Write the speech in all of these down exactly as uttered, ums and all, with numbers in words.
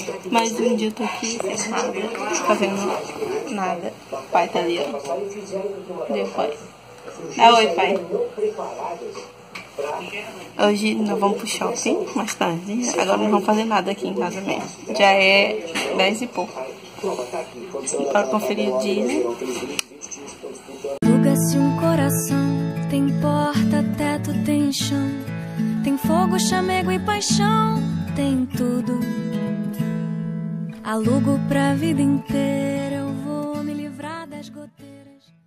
Mais um dia eu tô aqui sem nada, fazendo nada. O pai tá ali, ó. Cadê o pai? Ah, oi, pai. Hoje nós vamos pro shopping mais tarde. Agora não vamos fazer nada aqui em casa mesmo. Já é dez e pouco. Para conferir o dia. Aluga-se um coração, tem porta, teto, tem chão, tem fogo, chamego e paixão, tem tudo. Alugo pra vida inteira, eu vou me livrar das goteiras.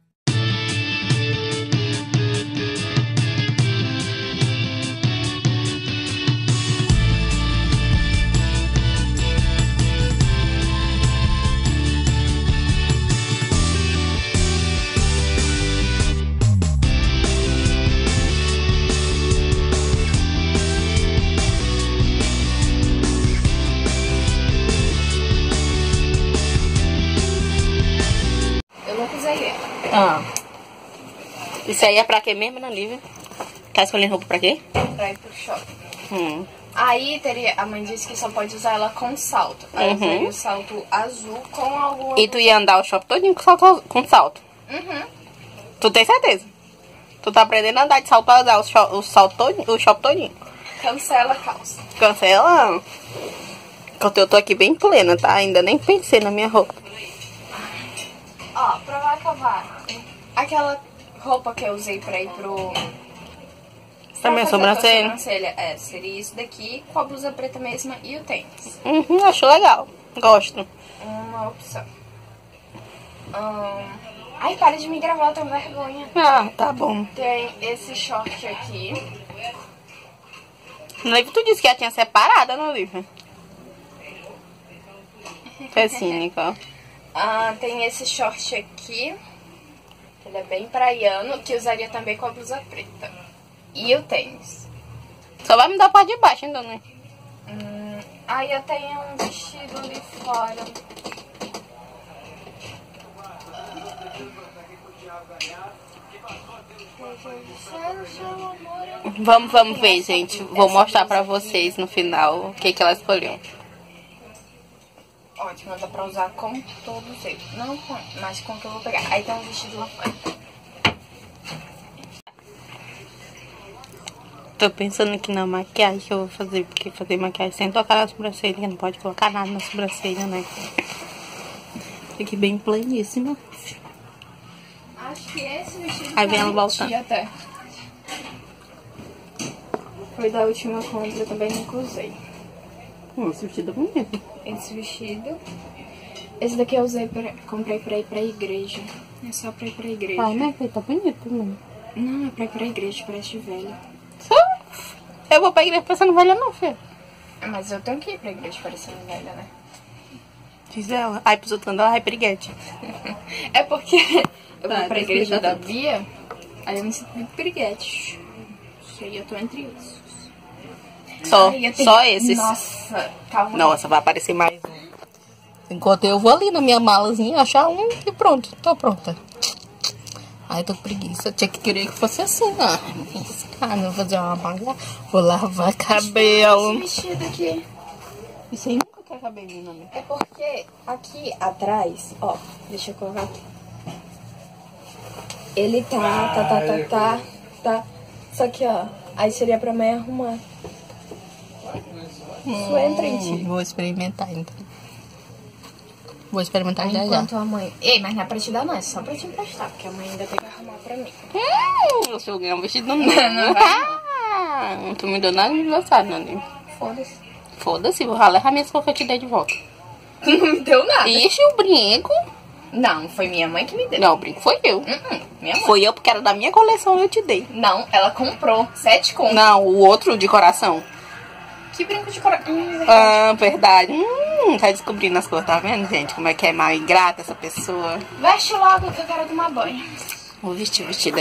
Ah. Isso aí é pra quê mesmo, né, Lívia? Tá escolhendo roupa pra quê? Pra ir pro shopping. Hum. Aí teria, a mãe disse que só pode usar ela com salto. Aí Uhum. eu faria o salto azul com algum... E tu ia andar o shopping todinho com salto? Com salto. Uhum. Tu tem certeza? Tu tá aprendendo a andar de salto a andar o, sho o salto todinho, o shopping todinho. Cancela a calça. Cancela. Enquanto eu tô aqui bem plena, tá? Ainda nem pensei na minha roupa. Ó, pra acabar. Aquela roupa que eu usei pra ir pro... Essa minha sobrancelha? sobrancelha. É, seria isso daqui com a blusa preta mesma e o tênis. Uhum, acho legal. Gosto. Uma opção. Hum... Ai, para de me gravar, eu tenho vergonha. Ah, tá bom. Tem esse short aqui. Lívia, tu disse que já tinha separada, não, Lívia? É cínica. Ah, tem esse short aqui. Ele é bem praiano, que usaria também com a blusa preta. E o tênis. Só vai me dar a parte de baixo, então, né? Hum, aí eu tenho um vestido ali fora. Vamos, vamos ver, gente. Vou mostrar pra vocês no final o que, que ela escolheu. Ótimo, dá pra usar com todos eles. Não com, mas com o que eu vou pegar. Aí tem um vestido lá fora. Tô pensando aqui na maquiagem que eu vou fazer, porque fazer maquiagem sem tocar na sobrancelha, não pode colocar nada na sobrancelha, né? Fique bem planíssima. Acho que esse vestido Aí vem ela tá voltando. até. Foi da última compra, também nunca usei. Hum, esse vestido é bonito. Esse vestido. Esse daqui eu usei, pra, comprei pra ir pra igreja. É só pra ir pra igreja. Ai, né? Tá bonito também. Não, é pra ir pra igreja, parece de velho. Eu vou pra igreja parecendo velha, não, filha. Mas eu tenho que ir pra igreja parecendo velha, né? Diz ela. Ai, pros outros andar, ai, piriguete. É porque eu Tá, vou pra tá igreja explicando. da Bia, aí eu me sinto muito piriguete. Isso aí eu tô entre isso. Só, Ai, eu tenho- só esses. Nossa, calma. Nossa, vai aparecer mais um. Enquanto eu vou ali na minha malazinha achar um e pronto, tô pronta. Ai, tô com preguiça. Eu tinha que querer que fosse assim, né? Ah, não vou fazer uma malha. Vou lavar cabelo. Esse vestido aqui. Isso aí nunca quer cabelinho, né? É porque aqui atrás, ó, deixa eu colocar aqui. Ele tá, tá, tá, tá, tá, tá. Só que, ó, aí seria pra mãe arrumar. Isso entra em ti. Vou experimentar, então. Vou experimentar já já. Enquanto a mãe... Ei, mas não é pra te dar não, é só pra te emprestar, porque a mãe ainda tem que arrumar pra mim. Hum, se eu ganhar um vestido, não. Não vai. Não tô me dando nada de aniversário, né? Foda-se. Foda-se, vou levar minhas coisas que eu te dei de volta. Não me deu nada. Ixi, o brinco. Não, foi minha mãe que me deu. Não, o brinco foi eu. Uh-uh, minha mãe. Foi eu porque era da minha coleção, eu te dei. Não, ela comprou. Sete contos. Não, o outro de coração. Que brinco de coração. Hum, Ah, verdade. Hum, tá descobrindo as coisas, tá vendo, gente? Como é que é mal ingrata essa pessoa. Veste logo que eu quero tomar banho. Vou vestir o vestido.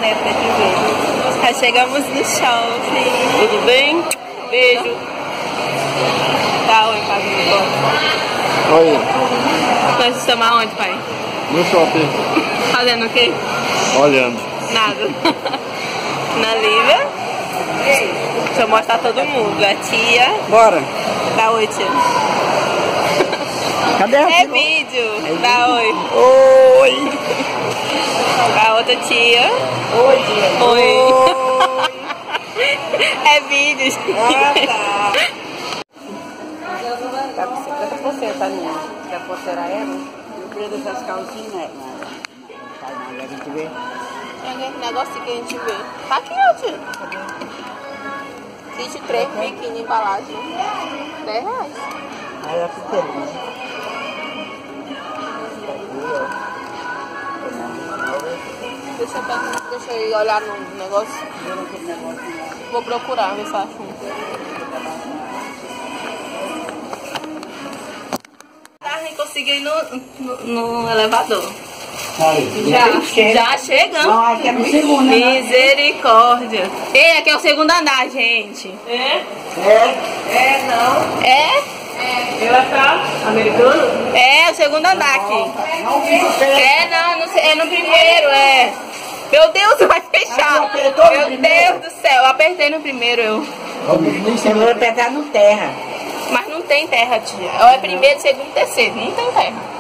época de ver. Já chegamos no shopping. Tudo bem? Beijo. Tá, oi, casa do Bob. Oi, Nós estamos aonde, pai? no shopping. Fazendo o quê? Olhando. Nada. Na Lívia. Deixa eu mostrar todo mundo. A tia. Bora. Dá oi, tia. Cadê a É vídeo. Dá oi. Oi. A outra tia. Oi, tia. Oi. É vídeo, gente. Ah, tá. Tá com cinquenta por cento a minha. Quer pulseira ela? Eu queria deixar as calcinhas, né? Não, não, não, a gente vê. É aquele negocinho que a gente vê. Tá aqui, ó, tia. vinte e três, biquíni, embalagem. dez reais. Aí é pequeno, né? Deixa eu, pegar- deixa eu ir olhar no negócio. Vou procurar, ver se eu acho um. Tá, nem consegui ir no, no, no elevador. Já, já chegamos. Não, aqui é no segundo, né? Misericórdia. Ei, aqui é o segundo andar, gente. É? É. É, não. É? Ela tá americano? É, o segundo andar aqui. Não fica feio. É, não, não sei, é no primeiro, é. Meu Deus, vai fechar. Ah, tu apertou no Meu primeiro? Deus do céu, eu apertei no primeiro, eu. Você vai apertar no terra. Mas não tem terra, tia. Ou é primeiro, segundo, terceiro. Não tem terra.